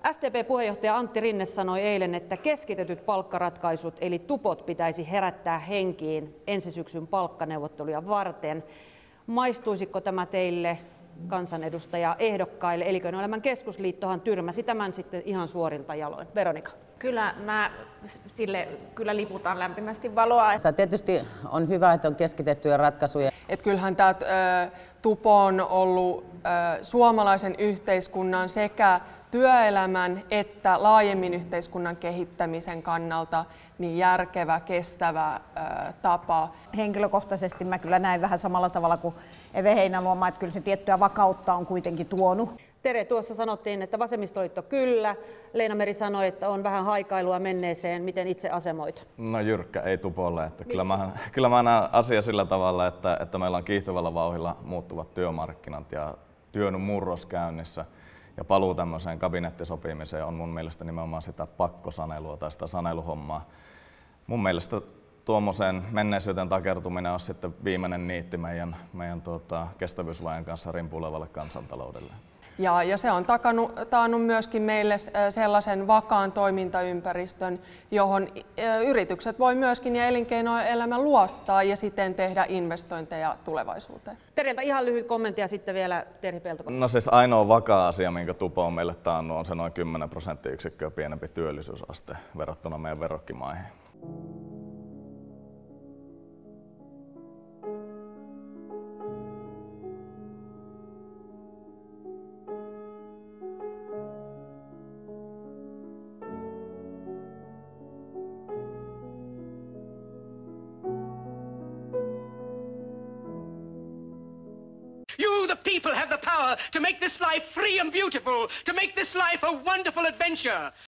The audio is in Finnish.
SDP-puheenjohtaja Antti Rinne sanoi eilen, että keskitetyt palkkaratkaisut eli tupot pitäisi herättää henkiin ensi syksyn palkkaneuvotteluja varten. Maistuisiko tämä teille kansanedustajaehdokkaille? Elinkeinoelämän keskusliittohan tyrmäsi tämän sitten ihan suorilta jaloin. Veronika. Kyllä mä sille liputan lämpimästi valoa. Tietysti on hyvä, että on keskitettyjä ratkaisuja. Kyllähän tämä tupo on ollut suomalaisen yhteiskunnan sekä työelämän että laajemmin yhteiskunnan kehittämisen kannalta niin järkevä, kestävä tapa. Henkilökohtaisesti mä kyllä näin vähän samalla tavalla kuin Eve Heinäluoma, että kyllä se tiettyä vakautta on kuitenkin tuonut. Tere, tuossa sanottiin, että vasemmistoliitto kyllä. Leena Meri sanoi, että on vähän haikailua menneeseen. Miten itse asemoit? No jyrkkä, ei tupolle. Että kyllä mä näen asia sillä tavalla, että meillä on kiihtyvällä vauhdilla muuttuvat työmarkkinat ja työn murros käynnissä. Ja paluu tämmöiseen kabinettisopimiseen on mun mielestä nimenomaan sitä pakkosanelua tai sitä saneluhommaa. Mun mielestä tuommoiseen menneisyyteen takertuminen on sitten viimeinen niitti meidän kestävyysvajeen kanssa rimpuilevalle kansantaloudelle. Ja se on taannut myöskin meille sellaisen vakaan toimintaympäristön, johon yritykset voi myöskin ja elinkeinoelämä luottaa ja siten tehdä investointeja tulevaisuuteen. Terjeltä ihan lyhyt kommentti ja sitten vielä Terhi Peltokoski. No siis ainoa vakaa asia, minkä tupo on meille taannut, on se noin 10% pienempi työllisyysaste verrattuna meidän verrokkimaihin. You, the people, have the power to make this life free and beautiful, to make this life a wonderful adventure.